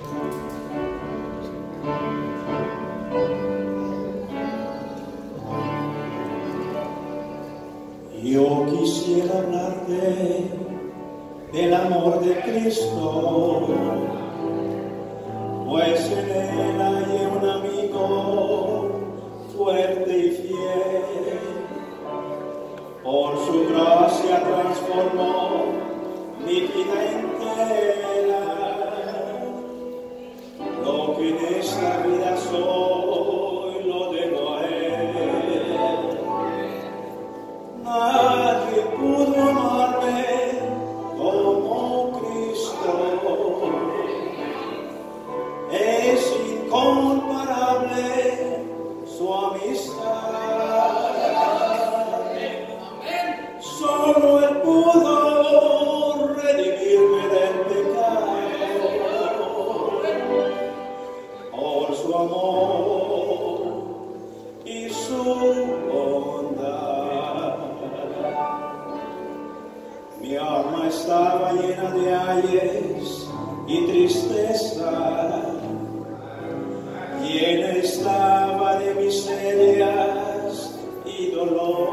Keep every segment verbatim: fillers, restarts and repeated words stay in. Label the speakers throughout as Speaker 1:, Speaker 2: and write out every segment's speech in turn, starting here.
Speaker 1: Yo quisiera hablarte del amor de Cristo, pues en él hay un amigo fuerte y fiel. Por su gracia transformó mi vida entera. Lo que en esta vida soy lo debo a él. Nadie pudo amarme como Cristo. Es incomparable su amistad. Solo él pudo redimirme del pecado. Por su amor y su bondad. Mi alma estaba llena de ayes y tristeza, llena estaba de miserias y dolor.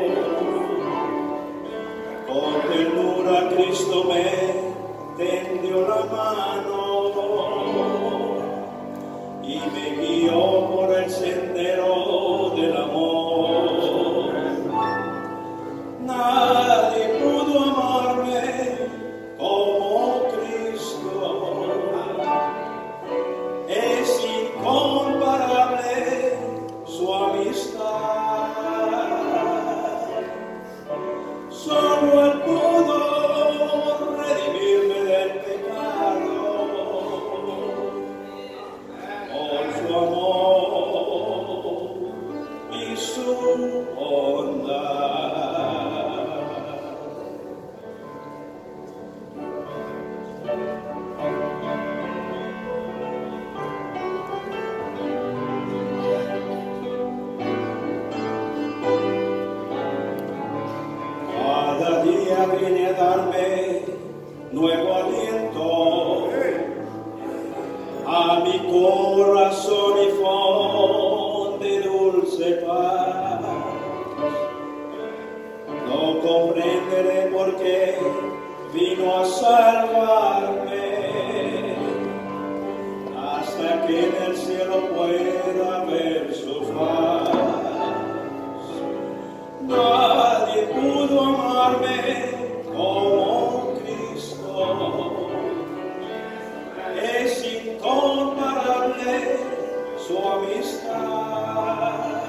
Speaker 1: Con ternura Cristo me tendió la mano y me guió por el sendero del amor. Nadie pudo amarme como Cristo. Es incomparable su amistad. Solo él pudo redimirme del pecado. Por su amor y su bondad. Cada día viene a darme nuevo aliento a mi corazón y fonde dulce paz. No comprenderé por qué vino a salvarme hasta que en el cielo pueda ver su faz. Nadie pudo amarme como Cristo. Es incomparable su amistad.